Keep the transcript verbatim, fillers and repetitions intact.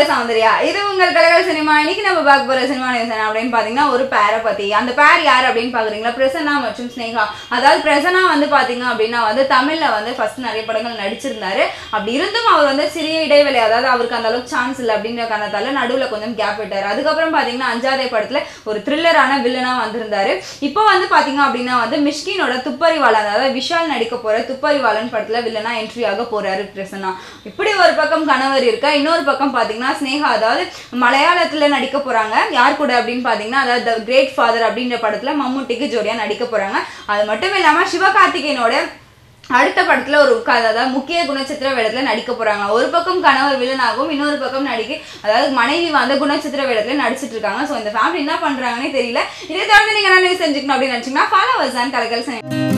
உங்க சௌந்தர்யா. இது உங்கள் கலகல் சினிமா. இன்னைக்கு நம்ம பார்க்க போற சினிமா நியூஸ் என்ன அப்படின்னு பாத்தீங்கன்னா ஒரு பேரை பத்தி. அந்த பேர் யார் அப்படின்னு பாக்குறீங்களா? பிரசன்னா மற்றும் ஸ்னேகா. அதாவது பிரசன்னா வந்து பாத்தீங்க அப்படின்னா வந்து தமிழ்ல வந்து ஃபர்ஸ்ட் நிறைய படங்கள் நடிச்சிருந்தாரு. அப்படி இருந்தும் அவர் வந்து சிறிய இடைவெளி, அதாவது அவருக்கு அந்த அளவுக்கு சான்ஸ் இல்லை அப்படின்ற காரணத்தால நடுவுல கொஞ்சம் கேப் விட்டாரு. அதுக்கப்புறம் பாத்தீங்கன்னா அஞ்சாதே படத்துல ஒரு த்ரில்லரான வில்லனா வந்திருந்தாரு. இப்போ வந்து பாத்தீங்க அப்படின்னா வந்து மிஷ்கினோட துப்பறிவாளன், அதாவது விஷால் நடிக்க போற துப்பறிவாளன் படத்துல வில்லனா என்ட்ரி ஆக போறாரு பிரசன்னா. இப்படி ஒரு பக்கம் கணவர் இருக்க, இன்னொரு பக்கம் பாத்தீங்கன்னா ஸ்னேகா அதாவது மலையாளத்துல நடிக்க போறாங்க. யார் கூட அப்படின்னு பாத்தீங்கன்னா அதாவது தி கிரேட் ஃபாதர் அப்படின்ற படத்துல மம்முட்டிக்கு ஜோடியா நடிக்க போறாங்க. அது மட்டும் இல்லாம சிவகார்த்திகேயனோட அடுத்த படத்துல ஒரு அதாவது முக்கிய குணச்சித்திர வேடத்துல நடிக்க போறாங்க. ஒரு பக்கம் கணவர் வில்லனாகவும் இன்னொரு பக்கம் நடிக்க அதாவது மனைவி வந்து குணச்சித்திர வேடத்துல நடிச்சிட்டு இருக்காங்க. ஸோ இந்த ஃபேமிலி என்ன பண்றாங்கன்னே தெரியல. இதை தொடர்ந்து நீங்க என்ன செஞ்சுக்கணும் அப்படின்னு நினைச்சீங்கன்னா ஃபாலோவர்ஸ் அண்ட் கலக்கல்